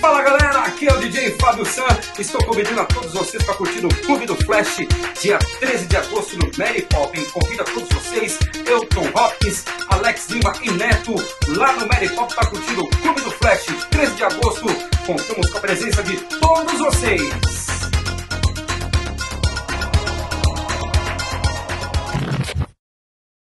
Fala galera, aqui é o DJ Fábio San. Estou convidando a todos vocês para curtir o Clube do Flash, dia 13 de agosto no Mary Poppins. Convido a todos vocês, Elton Hopkins, Alex Lima e Neto, lá no Mary Poppins para curtir o Clube do Flash, 13 de agosto. Contamos com a presença de todos vocês.